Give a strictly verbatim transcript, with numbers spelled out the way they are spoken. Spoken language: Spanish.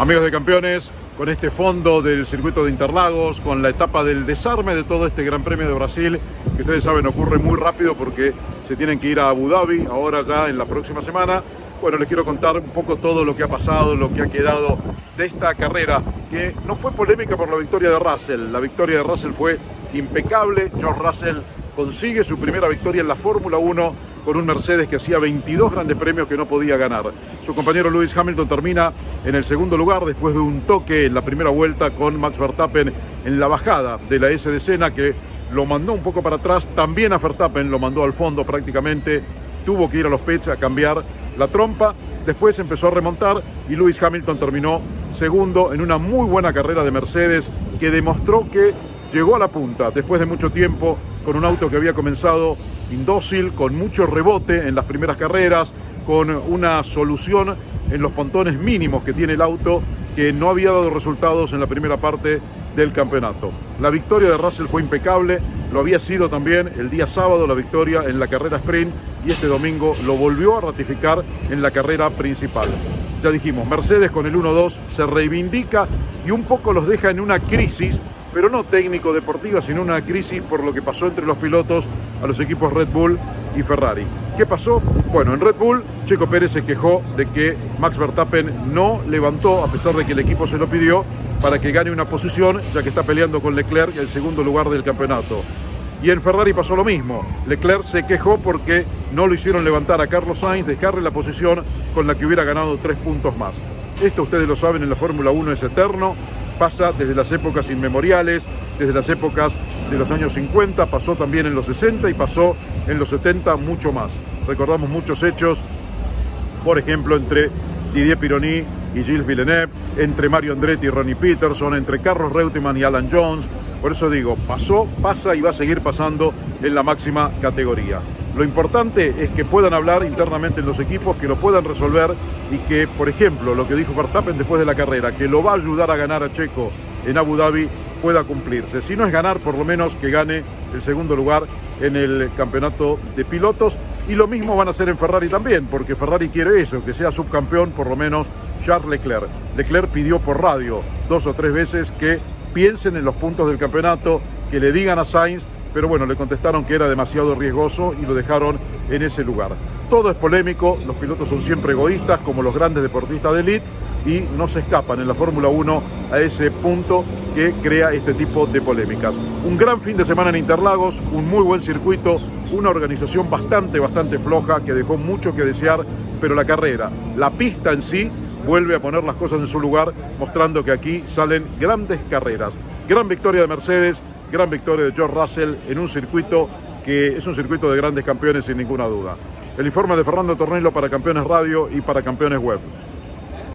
Amigos de Campeones, con este fondo del circuito de Interlagos, con la etapa del desarme de todo este Gran Premio de Brasil, que ustedes saben ocurre muy rápido porque se tienen que ir a Abu Dhabi ahora ya en la próxima semana. Bueno, les quiero contar un poco todo lo que ha pasado, lo que ha quedado de esta carrera, que no fue polémica por la victoria de Russell. La victoria de Russell fue impecable. George Russell consigue su primera victoria en la Fórmula uno con un Mercedes que hacía veintidós grandes premios que no podía ganar. Su compañero Lewis Hamilton termina en el segundo lugar después de un toque en la primera vuelta con Max Verstappen en la bajada de la S de Senna, que lo mandó un poco para atrás. También a Verstappen lo mandó al fondo prácticamente. Tuvo que ir a los pits a cambiar la trompa. Después empezó a remontar y Lewis Hamilton terminó segundo en una muy buena carrera de Mercedes, que demostró que llegó a la punta después de mucho tiempo, con un auto que había comenzado indócil, con mucho rebote en las primeras carreras, con una solución en los pontones mínimos que tiene el auto, que no había dado resultados en la primera parte del campeonato. La victoria de Russell fue impecable, lo había sido también el día sábado la victoria en la carrera sprint, y este domingo lo volvió a ratificar en la carrera principal. Ya dijimos, Mercedes con el uno dos se reivindica y un poco los deja en una crisis, pero no técnico-deportiva, sino una crisis por lo que pasó entre los pilotos a los equipos Red Bull y Ferrari. ¿Qué pasó? Bueno, en Red Bull, Checo Pérez se quejó de que Max Verstappen no levantó, a pesar de que el equipo se lo pidió, para que gane una posición, ya que está peleando con Leclerc el segundo lugar del campeonato. Y en Ferrari pasó lo mismo. Leclerc se quejó porque no lo hicieron levantar a Carlos Sainz, dejarle la posición con la que hubiera ganado tres puntos más. Esto ustedes lo saben, en la Fórmula uno es eterno. Pasa desde las épocas inmemoriales, desde las épocas de los años cincuenta, pasó también en los sesenta y pasó en los setenta mucho más. Recordamos muchos hechos, por ejemplo, entre Didier Pironi y Gilles Villeneuve, entre Mario Andretti y Ronnie Peterson, entre Carlos Reutemann y Alan Jones. Por eso digo, pasó, pasa y va a seguir pasando en la máxima categoría. Lo importante es que puedan hablar internamente en los equipos, que lo puedan resolver y que, por ejemplo, lo que dijo Verstappen después de la carrera, que lo va a ayudar a ganar a Checo en Abu Dhabi, pueda cumplirse. Si no es ganar, por lo menos que gane el segundo lugar en el campeonato de pilotos. Y lo mismo van a hacer en Ferrari también, porque Ferrari quiere eso, que sea subcampeón por lo menos Charles Leclerc. Leclerc pidió por radio dos o tres veces que piensen en los puntos del campeonato, que le digan a Sainz, pero bueno, le contestaron que era demasiado riesgoso y lo dejaron en ese lugar. Todo es polémico, los pilotos son siempre egoístas, como los grandes deportistas de élite, y no se escapan en la Fórmula uno a ese punto que crea este tipo de polémicas. Un gran fin de semana en Interlagos, un muy buen circuito, una organización bastante, bastante floja, que dejó mucho que desear, pero la carrera, la pista en sí, vuelve a poner las cosas en su lugar, mostrando que aquí salen grandes carreras. Gran victoria de Mercedes, gran victoria de George Russell en un circuito que es un circuito de grandes campeones sin ninguna duda. El informe de Fernando Tornello para Campeones Radio y para Campeones Web.